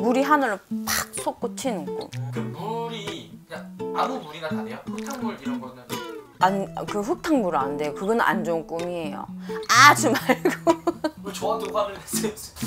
물이 하늘을 팍 솟구치는 꿈. 그 물이 그냥 아무 물이나 다 돼요? 흙탕물 이런 거는? 그 흙탕물은 안 돼요. 그건 안 좋은 꿈이에요. 아주 말고. 왜 저한테 화를 냈어요?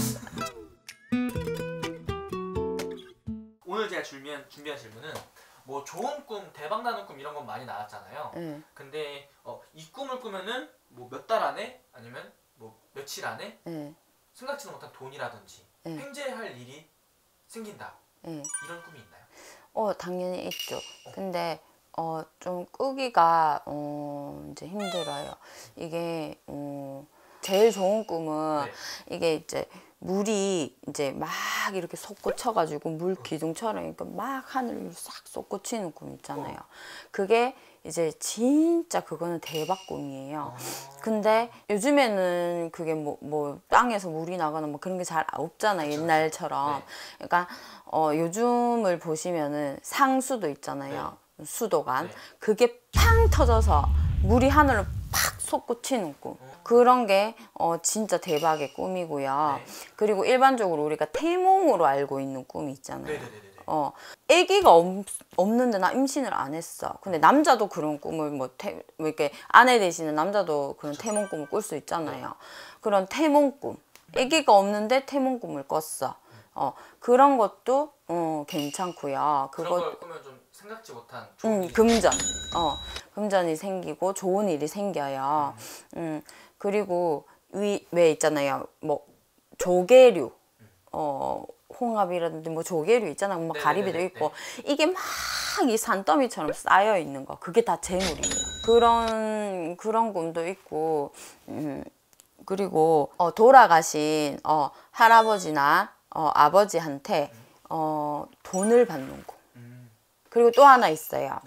오늘 제가 준비한 질문은 뭐 좋은 꿈, 대박 나는 꿈 이런 건 많이 나왔잖아요. 근데 이 꿈을 꾸면은 뭐 몇 달 안에 아니면 뭐 며칠 안에 생각지도 못한 돈이라든지 횡재할 일이 생긴다. 이런 꿈이 있나요? 당연히 있죠. 근데 좀 꾸기가 이제 힘들어요. 이게 제일 좋은 꿈은 이게 이제 물이 이제 막 이렇게 솟구쳐가지고 물 기둥처럼 그러니까 막 하늘을 싹 솟구치는 꿈 있잖아요. 그게 이제 진짜 그거는 대박 꿈이에요. 근데 요즘에는 그게 뭐 땅에서 물이 나거나 뭐 그런 게 잘 없잖아요. 옛날처럼. 그러니까 요즘을 보시면은 상수도 있잖아요. 수도관. 그게 팡 터져서 물이 하늘을 팍 솟구치는 꿈. 그런 게 진짜 대박의 꿈이고요. 그리고 일반적으로 우리가 태몽으로 알고 있는 꿈이 있잖아요. 아기가 없는데 나 임신을 안 했어. 근데 남자도 그런 꿈을 뭐 이렇게 아내 되시는 남자도 그런 태몽 꿈을 꿀 수 있잖아요. 그런 태몽 꿈. 아기가 없는데 태몽 꿈을 꿨어. 그런 것도 괜찮고요. 그런 걸 꾸면 좀 생각지 못한 금전. 금전이 생기고 좋은 일이 생겨요. 그리고 왜 있잖아요. 뭐 조개류. 홍합이라든지 뭐 조개류 있잖아요. 뭐 가리비도 있고 이게 막 이 산더미처럼 쌓여 있는 거 그게 다 재물이에요. 그런 꿈도 있고 그리고 돌아가신 할아버지나 아버지한테 돈을 받는 꿈. 그리고 또 하나 있어요.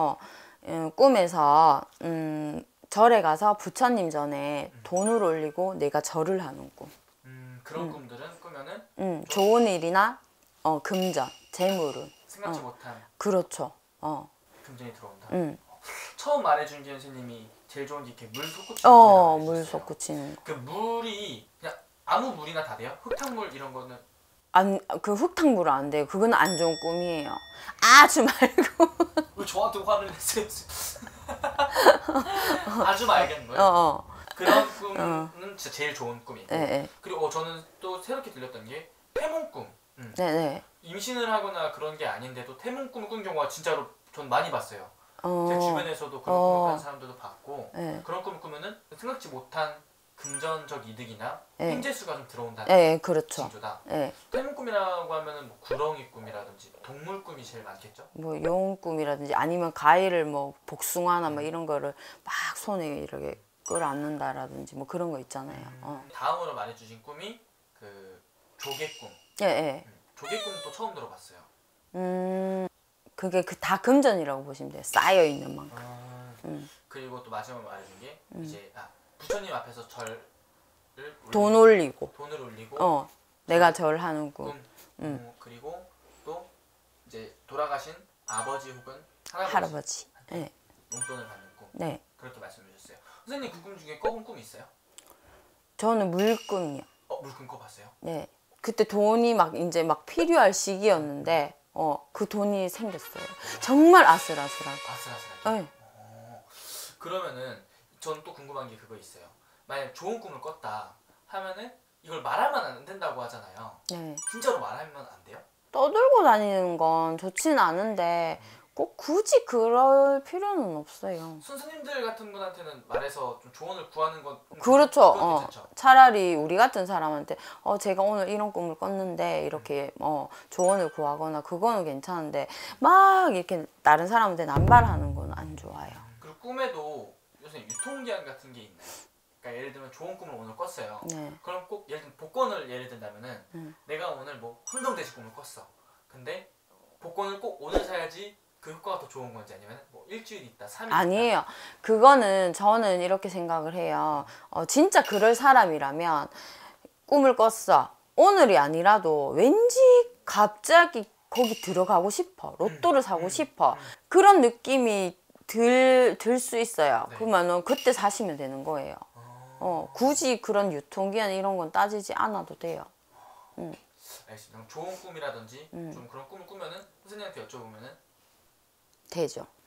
꿈에서 절에 가서 부처님 전에 돈을 올리고 내가 절을 하는 꿈. 그런 꿈들은 꾸면은 좋은 일이나 금전, 재물은 생각지 못한 그렇죠. 금전이 들어온다. 처음 말해준 게 선생님이 제일 좋은 게 이렇게 물 솟구치는 물 솟구치는 거. 그 물이 그냥 아무 물이나 다 돼요? 흙탕물 이런 거는? 그 흙탕물은 안 돼요. 그건 안 좋은 꿈이에요. 아주 말고. 왜 저한테 화를 냈어요? 아주 맑은 거예요? 그런 꿈은 진짜 제일 좋은 꿈이고. 그리고 저는 또 새롭게 들렸던 게 태몽꿈. 임신을 하거나 그런 게 아닌데도 태몽꿈을 꾼 경우가 진짜로 전 많이 봤어요. 제 주변에서도 그런 꿈을 꾸는 사람들도 봤고 그런 꿈을 꾸면은 생각지 못한 금전적 이득이나 횡재수가 좀 들어온다는 그렇죠. 징조다. 태몽꿈이라고 하면은 뭐 구렁이 꿈이라든지 동물 꿈이 제일 많겠죠? 뭐 여운 꿈이라든지 아니면 과일을 뭐 복숭아나 뭐 이런 거를 막 손에 이렇게 끌어안는다라든지 뭐 그런 거 있잖아요. 다음으로 말해주신 꿈이 그 조개꿈. 조개꿈도 처음 들어봤어요. 그게 다 금전이라고 보시면 돼요. 쌓여 있는 만큼. 그리고 또 마지막으로 말해준 게 이제 부처님 앞에서 절을 돈을 올리고 내가 절하는 꿈. 그리고 또 이제 돌아가신 아버지 혹은 할아버지 용돈을 받는 꿈. 그렇게 말씀해 주셨어요. 선생님 그 꿈 중에 꿔본 꿈이 있어요? 저는 물꿈이요. 물꿈 꿔봤어요? 그때 돈이 이제 막 필요할 시기였는데 그 돈이 생겼어요. 정말 아슬아슬하게. 그러면은 전 또 궁금한 게 그거 있어요. 만약 좋은 꿈을 꿨다 하면은 이걸 말하면 안 된다고 하잖아요. 진짜로 말하면 안 돼요? 떠들고 다니는 건 좋지는 않은데 꼭 굳이 그럴 필요는 없어요. 선생님들 같은 분한테는 말해서 좀 조언을 구하는 건 그렇죠. 차라리 우리 같은 사람한테 제가 오늘 이런 꿈을 꿨는데 이렇게 조언을 구하거나 그거는 괜찮은데 막 이렇게 다른 사람한테 남발하는 건 안 좋아요. 그리고 꿈에도 요새 유통기한 같은 게 있나요? 그러니까 예를 들면 좋은 꿈을 오늘 꿨어요. 그럼 꼭 예를 들면 복권을 예를 든다면은 내가 오늘 뭐 황금돼지 꿈을 꿨어. 근데 복권을 꼭 오늘 사야지 그 효과가 더 좋은 건지 아니면 뭐 일주일 있다, 3일 있다? 아니에요. 그거는 저는 이렇게 생각을 해요. 진짜 그럴 사람이라면 꿈을 꿨어. 오늘이 아니라도 왠지 갑자기 거기 들어가고 싶어. 로또를 사고 싶어. 그런 느낌이 들 수 있어요. 그러면 그때 사시면 되는 거예요. 굳이 그런 유통기한 이런 건 따지지 않아도 돼요. 알겠습니다. 좋은 꿈이라든지 좀 그런 꿈을 꾸면은 선생님한테 여쭤보면은 되죠.